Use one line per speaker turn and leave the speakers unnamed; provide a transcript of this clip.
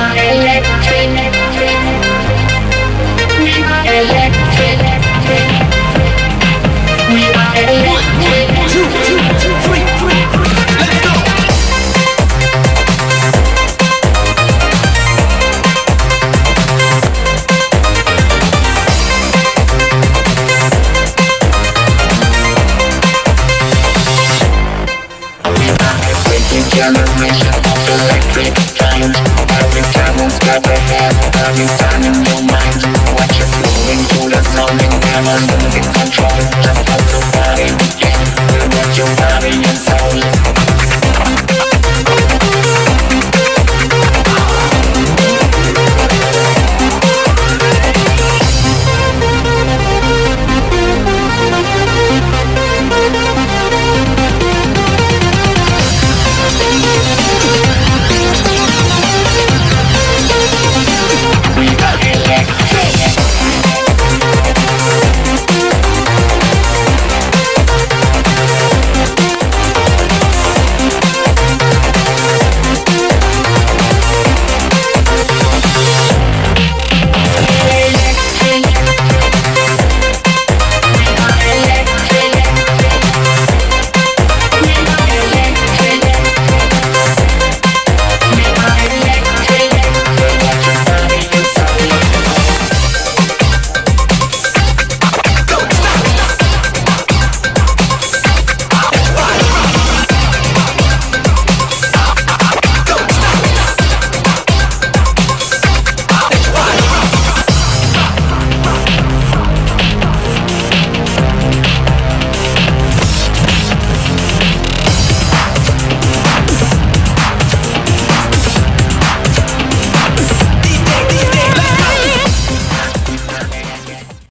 are electric. We are electric. We are electric.
1, 2, 3, 3. Let's go.
Generation of electric times. Every time we gather here, every time in your mind. Watch it flowing through the sound and never losing control. Just like the body.